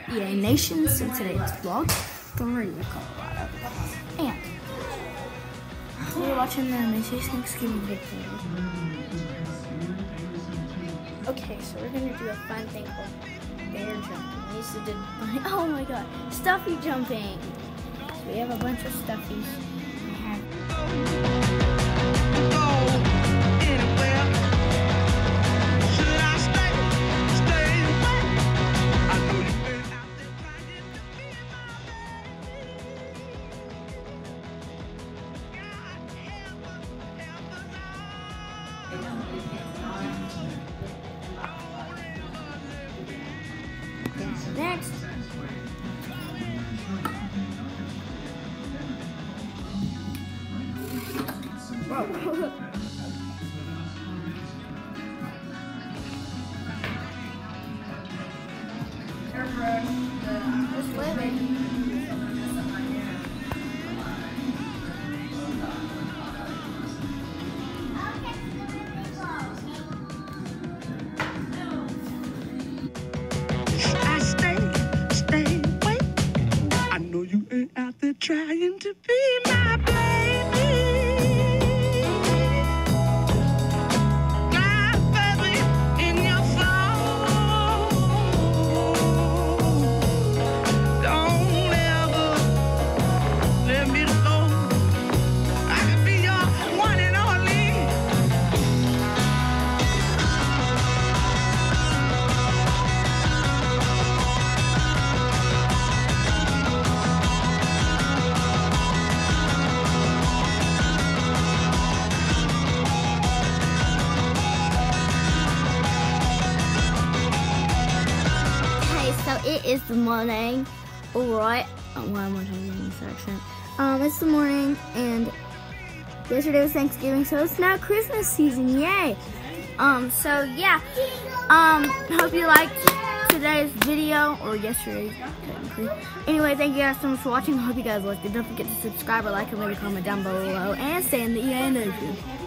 EA Nation. So today it's vlog 3 of Colorado. And we're watching the Macy's Thanksgiving video. Okay, so we're gonna do a fun thing called bear jumping. We used to do, oh my god, stuffy jumping. So we have a bunch of stuffies. We have next. Whoa. Just living. Out there trying to be my baby. My baby in your soul. Don't ever let me alone. I can be your one and only. So it is the morning, alright. Why am I talking in this accent? It's the morning, and yesterday was Thanksgiving, so it's now Christmas season, yay! So yeah, hope you liked today's video, or yesterday's, technically. Anyway, thank you guys so much for watching. I hope you guys liked it. Don't forget to subscribe or like and leave a comment down below, and stay in the EA Nation.